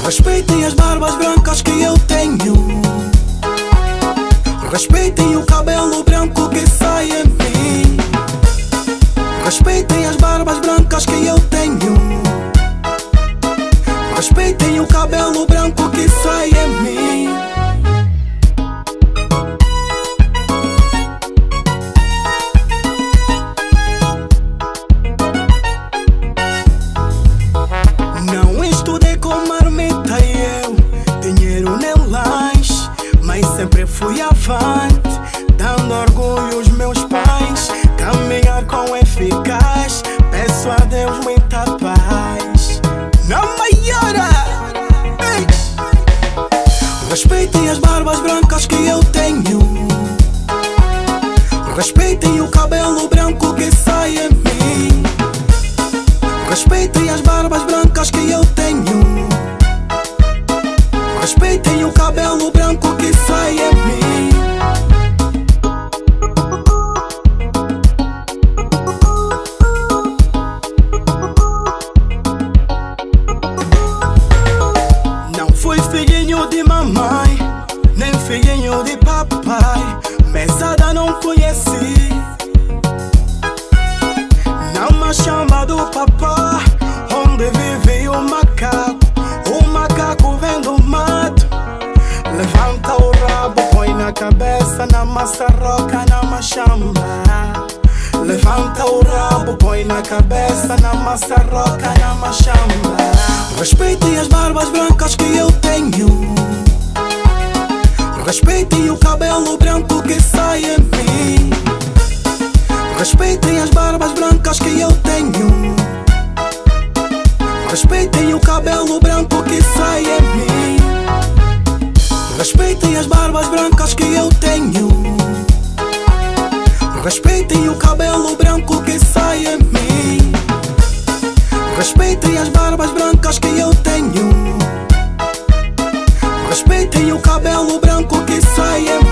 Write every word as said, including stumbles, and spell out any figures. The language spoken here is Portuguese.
Respeitem as barbas brancas que eu tenho. Respeitem o cabelo branco que sai em mim. Respeitem as barbas brancas que eu tenho. Respeitem o cabelo branco que sai em mim. Não estudei com marmita e eu dinheiro nem lanche, mas sempre fui avante, dando orgulho aos meus pais. Caminhar com eficaz, peço a Deus muita paz. Não maiora! Ei! Respeitem as barbas brancas que eu tenho. Respeitem o cabelo branco que sai em mim. Respeitem as barbas brancas que eu tenho. Respeitem o cabelo branco que sai em mim. Não fui filhinho de mamãe, nem filhinho de papai. Mesada não conheci. Não me chama do papá, onde vive o macaco. O macaco vem do mato. Levanta o rabo, põe na cabeça, na maçaroca, na machamba. Levanta o rabo, põe na cabeça, na maçaroca, na machamba. Respeitem as barbas brancas que eu tenho. Respeitem o cabelo branco que sai em mim. Respeitem as barbas brancas que eu tenho. Respeitem o cabelo branco que sai em mim. Respeitem as barbas brancas que eu tenho. Respeitem o cabelo branco que sai em mim. Respeitem as barbas brancas que eu tenho. Respeitem o cabelo branco que sai em mim.